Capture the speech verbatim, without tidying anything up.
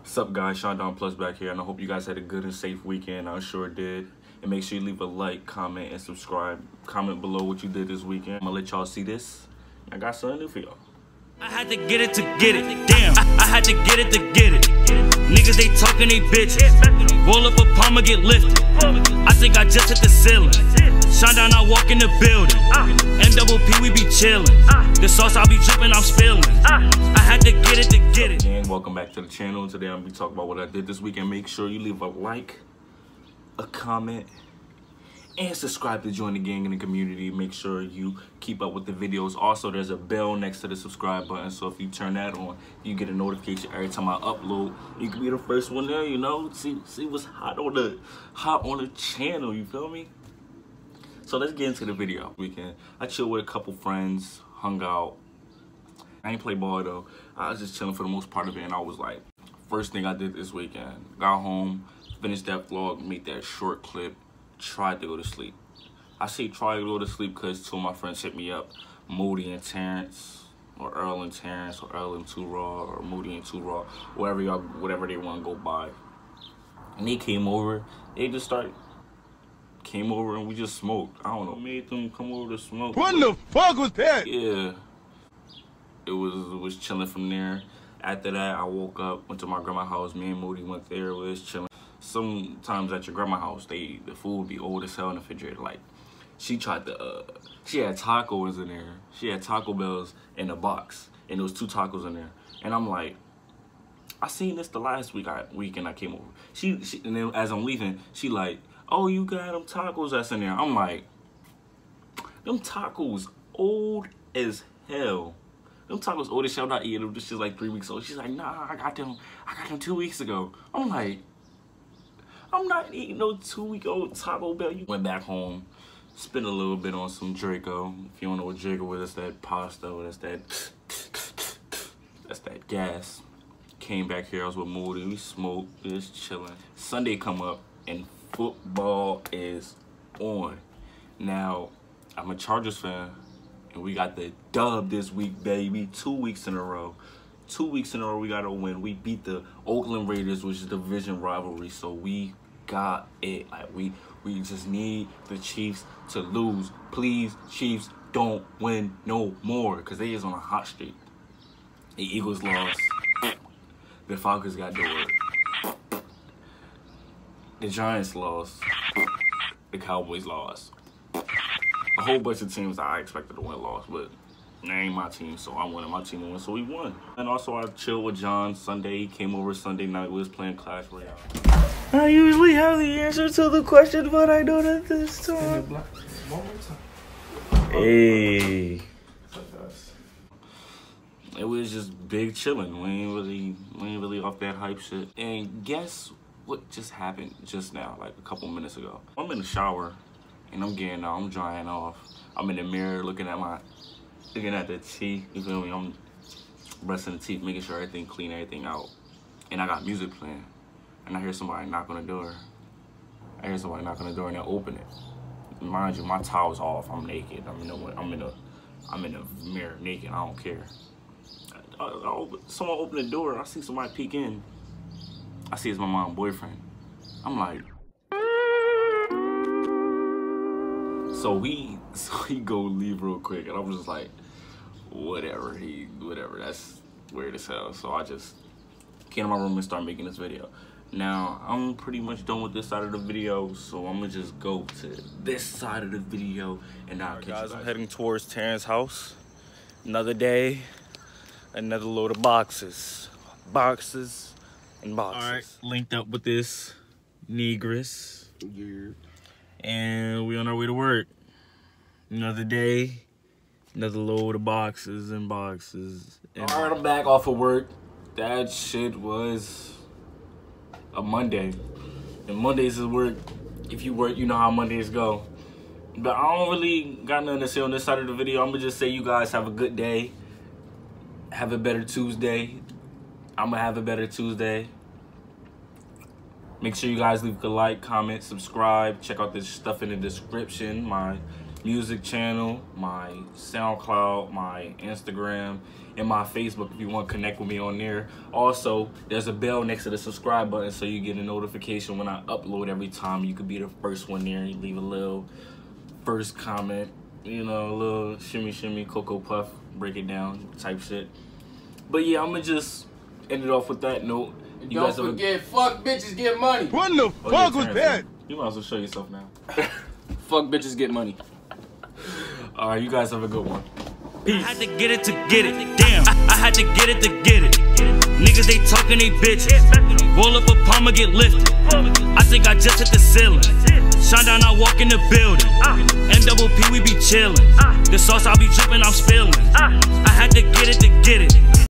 What's up, guys? Sean Don Plus back here, and I hope you guys had a good and safe weekend. I sure did. And make sure you leave a like, comment, and subscribe. Comment below what you did this weekend. I'm gonna let y'all see this. I got something new for y'all. I had to get it to get it. Damn, I, I had to get it to get it. Niggas, they talking, they bitches. Roll up a palm and get lifted. I think I just hit the ceiling. Shine down, I walk in the building. N double P, we be chillin'. The sauce I be drippin', I'm spillin'. I had to get it to get it. And welcome back to the channel. Today I'm gonna be talking about what I did this weekend. Make sure you leave a like, a comment, and subscribe to join the gang in the community. Make sure you keep up with the videos. Also, there's a bell next to the subscribe button, so if you turn that on, you get a notification every time I upload. You can be the first one there, you know. See, see what's hot on the hot on the channel. You feel me? So let's get into the video. Weekend, I chilled with a couple friends, hung out. I ain't play ball though. I was just chilling for the most part of it, and I was like, first thing I did this weekend, got home, finished that vlog, made that short clip, tried to go to sleep. I say try to go to sleep because two of my friends hit me up, Moody and Terrence, or Earl and Terrence, or Earl and Two Raw, or Moody and Two Raw, whatever y'all, whatever they want to go by. And they came over, they just started, came over and we just smoked. I don't know, made them come over to smoke. What the fuck was that? Yeah, it was it was chilling from there. After that, I woke up, went to my grandma's house. Me and Moody went there, we was chilling. Sometimes at your grandma's house, they the food be old as hell in the refrigerator. Like, she tried to, uh, she had tacos in there. She had Taco Bells in a box, and there was two tacos in there. And I'm like, I seen this the last week I weekend I came over. She, she and then as I'm leaving, she like, oh, you got them tacos that's in there. I'm like, them tacos old as hell. Them tacos old as hell. I'm not eating them. This shit's like three weeks old. She's like, nah, I got them. I got them two weeks ago. I'm like, I'm not eating no two-week-old Taco Bell. You went back home, spent a little bit on some Draco. If you don't know what Draco is, that's that pasta. That's that. That's that gas. Came back here. I was with Moody. We smoked. Just chilling. Sunday come up and football is on. Now, I'm a Chargers fan, and we got the dub this week, baby. Two weeks in a row. Two weeks in a row, we got to win. We beat the Oakland Raiders, which is the division rivalry, so we got it. Like, we we just need the Chiefs to lose. Please, Chiefs, don't win no more, because they is on a hot streak. The Eagles lost. The Falcons got dored. The Giants lost. The Cowboys lost. A whole bunch of teams that I expected to win lost, but that ain't my team, so I wanted my team to win, so we won. And also, I chilled with John Sunday. He came over Sunday night. We was playing Clash Royale. I usually have the answer to the question, but I don't at this time. Hey. It was just big chilling. We ain't really, we ain't really off that hype shit. And guess what just happened just now, like a couple minutes ago? I'm in the shower, and I'm getting out. I'm drying off. I'm in the mirror looking at my, looking at the teeth. You feel me? I'm brushing the teeth, making sure everything clean, everything out. And I got music playing. And I hear somebody knock on the door. I hear somebody knock on the door and they open it. Mind you, my towel's off. I'm naked. I'm in the, I'm in the, I'm in the mirror naked. I don't care. I, I, I open, someone opened the door. I see somebody peek in. I see it's my mom's boyfriend. I'm like, so we, so he go leave real quick, and I'm just like, whatever. He, whatever. That's weird as hell. So I just came to my room and started making this video. Now, I'm pretty much done with this side of the video, so I'm gonna just go to this side of the video, and I'll catch you guys. I'm heading towards Terrence's house. Another day, another load of boxes. Boxes and boxes. All right, linked up with this Negress. Yeah. And we on our way to work. Another day, another load of boxes and boxes. And all right, I'm back off of work. That shit was a Monday, and Mondays is work. If you work, you know how Mondays go. But I don't really got nothing to say on this side of the video. I'm gonna just say you guys have a good day. Have a better Tuesday. I'm gonna have a better Tuesday. Make sure you guys leave a like, comment, subscribe. Check out this stuff in the description. My music channel, my SoundCloud, my Instagram, and my Facebook if you want to connect with me on there. Also, there's a bell next to the subscribe button so you get a notification when I upload every time. You could be the first one there. You leave a little first comment, you know, a little shimmy shimmy Cocoa Puff, break it down type shit. But yeah, I'm gonna just end it off with that note. And You don't guys have a- forget, fuck bitches get money. What the Oh, fuck yeah, was Terrence, that? You might as well show yourself now. Fuck bitches get money. All right, you guys have a good one. I had to get it to get it. Damn, I, I had to get it to get it. Niggas, they talking they bitches. Roll up a palm and get lifted. I think I just hit the ceiling. Shine down, I walk in the building. N double P, we be chillin'. The sauce I be drippin', I'm spillin'. I had to get it to get it.